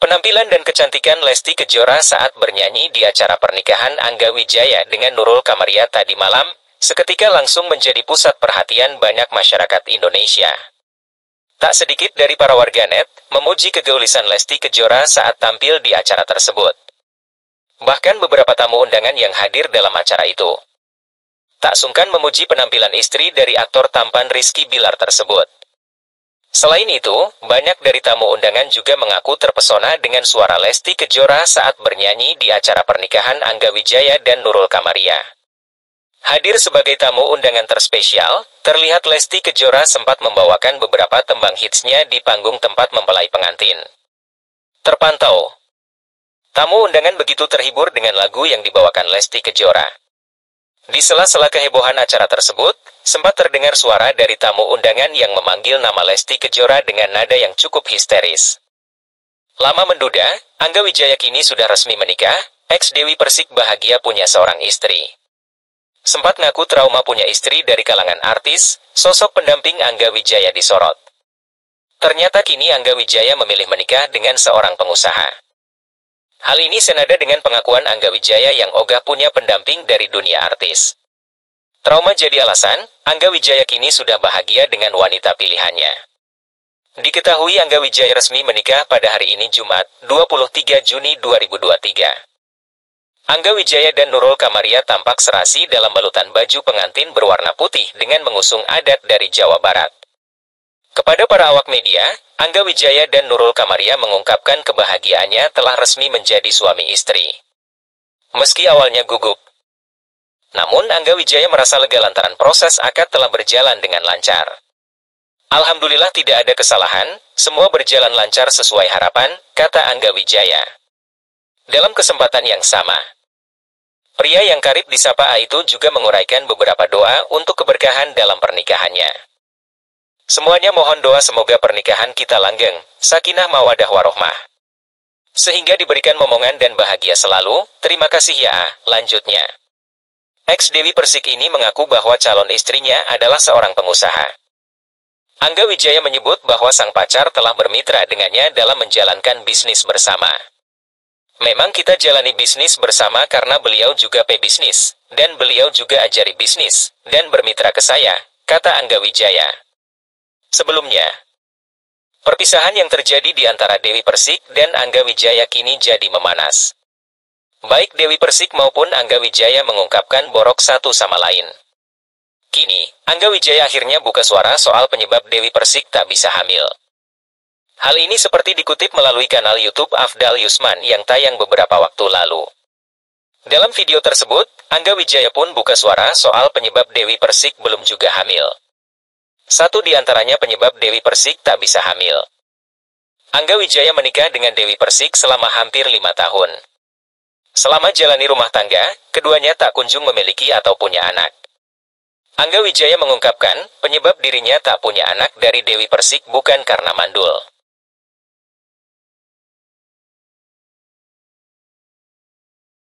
Penampilan dan kecantikan Lesti Kejora saat bernyanyi di acara pernikahan Angga Wijaya dengan Nurul Kamaria tadi malam, seketika langsung menjadi pusat perhatian banyak masyarakat Indonesia. Tak sedikit dari para warganet memuji kegeulisan Lesti Kejora saat tampil di acara tersebut. Bahkan beberapa tamu undangan yang hadir dalam acara itu tak sungkan memuji penampilan istri dari aktor tampan Rizky Bilar tersebut. Selain itu, banyak dari tamu undangan juga mengaku terpesona dengan suara Lesti Kejora saat bernyanyi di acara pernikahan Angga Wijaya dan Nurul Kamaria. Hadir sebagai tamu undangan terspesial, terlihat Lesti Kejora sempat membawakan beberapa tembang hitsnya di panggung tempat mempelai pengantin. Terpantau, tamu undangan begitu terhibur dengan lagu yang dibawakan Lesti Kejora. Di sela-sela kehebohan acara tersebut, sempat terdengar suara dari tamu undangan yang memanggil nama Lesti Kejora dengan nada yang cukup histeris. Lama menduda, Angga Wijaya kini sudah resmi menikah, ex Dewi Persik bahagia punya seorang istri. Sempat ngaku trauma punya istri dari kalangan artis, sosok pendamping Angga Wijaya disorot. Ternyata kini Angga Wijaya memilih menikah dengan seorang pengusaha. Hal ini senada dengan pengakuan Angga Wijaya yang ogah punya pendamping dari dunia artis. Trauma jadi alasan, Angga Wijaya kini sudah bahagia dengan wanita pilihannya. Diketahui Angga Wijaya resmi menikah pada hari ini Jumat, 23 Juni 2023. Angga Wijaya dan Nurul Kamaria tampak serasi dalam balutan baju pengantin berwarna putih dengan mengusung adat dari Jawa Barat. Kepada para awak media, Angga Wijaya dan Nurul Kamaria mengungkapkan kebahagiaannya telah resmi menjadi suami istri. Meski awalnya gugup, namun Angga Wijaya merasa lega lantaran proses akad telah berjalan dengan lancar. Alhamdulillah tidak ada kesalahan, semua berjalan lancar sesuai harapan, kata Angga Wijaya. Dalam kesempatan yang sama, pria yang karib disapa A itu juga menguraikan beberapa doa untuk keberkahan dalam pernikahannya. Semuanya mohon doa semoga pernikahan kita langgeng, sakinah mawadah warohmah, sehingga diberikan momongan dan bahagia selalu, terima kasih ya A, lanjutnya. Ex Dewi Persik ini mengaku bahwa calon istrinya adalah seorang pengusaha. Angga Wijaya menyebut bahwa sang pacar telah bermitra dengannya dalam menjalankan bisnis bersama. Memang kita jalani bisnis bersama karena beliau juga pebisnis, dan beliau juga ajari bisnis, dan bermitra ke saya, kata Angga Wijaya. Sebelumnya, perpisahan yang terjadi di antara Dewi Persik dan Angga Wijaya kini jadi memanas. Baik Dewi Persik maupun Angga Wijaya mengungkapkan borok satu sama lain. Kini, Angga Wijaya akhirnya buka suara soal penyebab Dewi Persik tak bisa hamil. Hal ini seperti dikutip melalui kanal YouTube Afdal Yusman yang tayang beberapa waktu lalu. Dalam video tersebut, Angga Wijaya pun buka suara soal penyebab Dewi Persik belum juga hamil. Satu di antaranya penyebab Dewi Persik tak bisa hamil. Angga Wijaya menikah dengan Dewi Persik selama hampir 5 tahun. Selama jalani rumah tangga, keduanya tak kunjung memiliki atau punya anak. Angga Wijaya mengungkapkan, penyebab dirinya tak punya anak dari Dewi Persik bukan karena mandul.